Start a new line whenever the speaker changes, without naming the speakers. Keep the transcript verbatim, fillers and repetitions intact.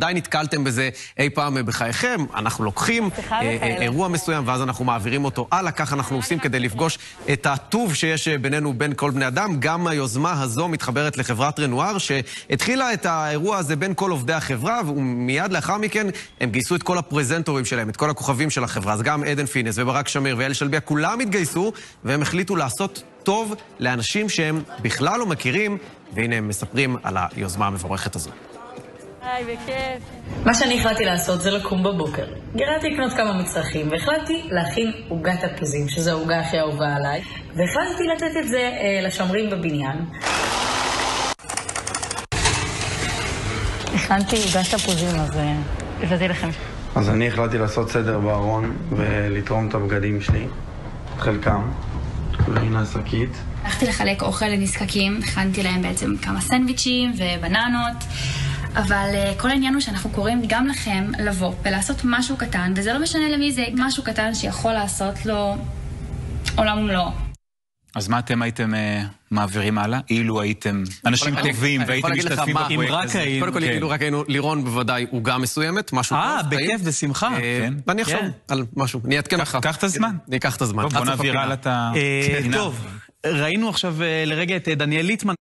ודאי נתקלתם בזה אי פעם בחייכם. אנחנו לוקחים אירוע מסוים, ואז אנחנו מעבירים אותו הלאה. כך אנחנו עושים כדי לפגוש את הטוב שיש בינינו, בין כל בני אדם. גם היוזמה הזו מתחברת לחברת רנואר, שהתחילה את האירוע הזה בין כל עובדי החברה, ומיד לאחר מכן הם גייסו את כל הפרזנטורים שלהם, את כל הכוכבים של החברה. אז גם עדן פינס וברק שמיר ואל שלביה, כולם התגייסו, והם החליטו לעשות טוב לאנשים שהם בכלל לא מכירים, והנה הם מספרים על היוזמה המבורכת הזו.
היי, בכיף.
מה שאני החלטתי לעשות זה לקום בבוקר. גירדתי לקנות כמה מצרכים, והחלטתי להכין עוגת תפוזים, שזו העוגה הכי אהובה עליי, והחלטתי לתת את זה אה, לשומרים בבניין. הכנתי עוגת תפוזים, אז אה, הבאתי לכם.
אז אני החלטתי לעשות סדר בארון ולתרום את הבגדים שלי, חלקם, והנה השקית.
הלכתי לחלק אוכל לנזקקים, הכנתי להם בעצם כמה סנדוויצ'ים ובננות, אבל כל העניין הוא שאנחנו קוראים גם לכם לבוא ולעשות משהו קטן, וזה לא משנה למי זה, משהו קטן שיכול לעשות לו עולם ומלואו.
אז מה אתם הייתם מעבירים הלאה? אילו הייתם אנשים טובים והייתם משתתפים בפרויקט הזה?
קודם כל, אילו רק היינו, לירון בוודאי עוגה מסוימת, משהו טוב.
אה, בכיף, בשמחה.
ואני אחשוב על משהו, אני אעדכן לך.
קח את הזמן.
אני אקח את הזמן.
בוא נעביר הלאה את...
טוב, ראינו עכשיו לרגע את דניאל ליטמן.